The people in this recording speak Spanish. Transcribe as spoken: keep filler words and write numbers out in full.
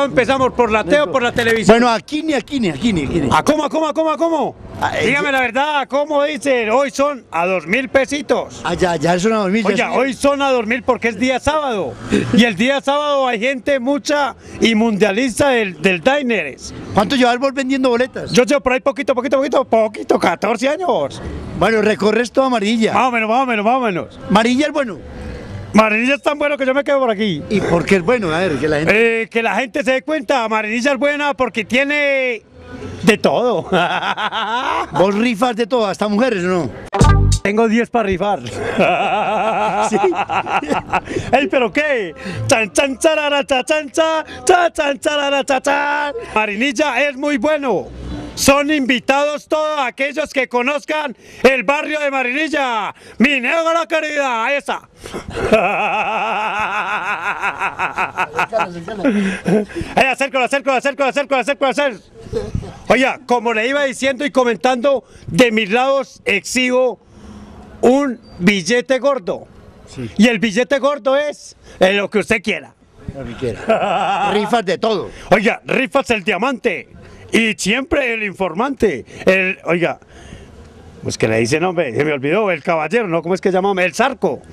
lado empezamos? ¿Por la T V o por la televisión? Bueno, aquí ni aquí ni aquí ni aquí ni. ¿A cómo, a cómo, a cómo, a cómo? Ah, eh, Dígame yo- la verdad, ¿cómo dicen? Hoy son a dos mil pesitos. Ah, ya, ya son a dormir. Oye, hoy son a dormir porque es día sábado. Y el día sábado hay gente mucha y mundialista del, del Diners. ¿Cuánto llevas vos vendiendo boletas? Yo llevo por ahí poquito, poquito, poquito, poquito, catorce años. Bueno, recorres toda amarilla. Más o menos, más o menos, más o menos. Amarilla es bueno. Marinilla es tan bueno que yo me quedo por aquí. ¿Y por qué es bueno? A ver, que la gente... Eh, que la gente se dé cuenta, Marinilla es buena porque tiene de todo. Vos rifas de todo, hasta mujeres, ¿o no? Tengo diez para rifar. Sí. ¡Ey, pero qué! ¡Chan, chan, charara, cha, chan, cha, cha, chan, charara, cha, chan! Marinilla es muy bueno. Son invitados todos aquellos que conozcan el barrio de Marinilla. ¡Mi negra querida! ¡Esa! ¡Ey, acércalo, acércalo, acércalo, acércalo, acércalo, acércalo! Oiga, como le iba diciendo y comentando, de mis lados exhibo un billete gordo. Sí. Y el billete gordo es eh, lo que usted quiera. Lo que quiera. Rifas de todo. Oiga, rifas el diamante y siempre el informante. El, oiga, pues que le dice nombre, se me olvidó, el caballero, ¿no? ¿Cómo es que se llama? El zarco.